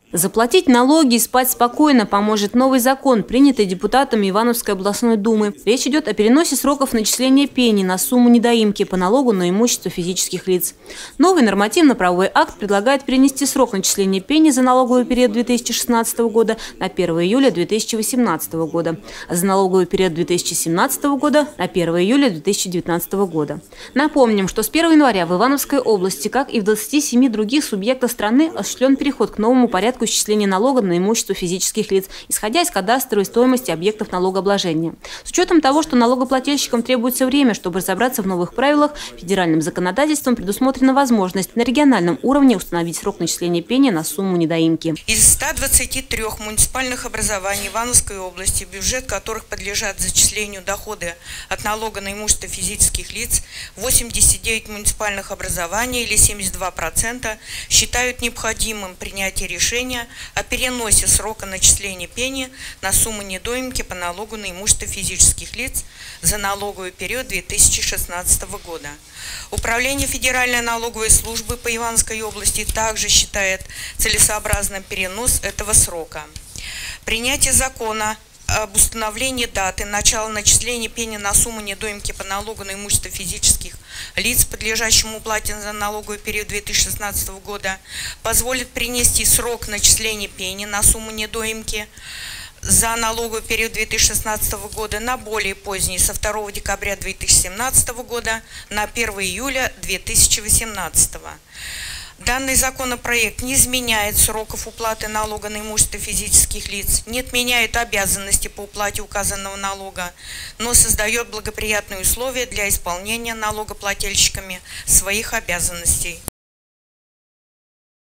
Заплатить налоги и спать спокойно поможет новый закон, принятый депутатами Ивановской областной думы. Речь идет о переносе сроков начисления пени на сумму недоимки по налогу на имущество физических лиц. Новый нормативно-правовой акт предлагает перенести срок начисления пени за налоговый период 2016 года на 1 июля 2018 года, а за налоговый период 2017 года на 1 июля 2019 года. Напомним, что с 1 января в Ивановской области, как и в 27 других субъектах страны, осуществлен переход к новому порядку исчисления налога на имущество физических лиц, исходя из кадастровой стоимости объектов налогообложения. С учетом того, что налогоплательщикам требуется время, чтобы разобраться в новых правилах, федеральным законодательством предусмотрена возможность на региональном уровне установить срок начисления пени на сумму недоимки. Из 123 муниципальных образований Ивановской области, бюджет которых подлежат зачислению доходы от налога на имущество физических лиц, 89 муниципальных образований или 72% считают необходимым принятие решения о переносе срока начисления пени на сумму недоимки по налогу на имущество физических лиц за налоговый период 2016 года. Управление Федеральной налоговой службы по Ивановской области также считает целесообразным перенос этого срока. Принятие закона об установлении даты начала начисления пени на сумму недоимки по налогу на имущество физических лиц, подлежащему уплате за налоговый период 2016 года, позволит перенести срок начисления пени на сумму недоимки за налоговый период 2016 года на более поздний, со 2 декабря 2017 года на 1 июля 2018 года. Данный законопроект не изменяет сроков уплаты налога на имущество физических лиц, не отменяет обязанности по уплате указанного налога, но создает благоприятные условия для исполнения налогоплательщиками своих обязанностей.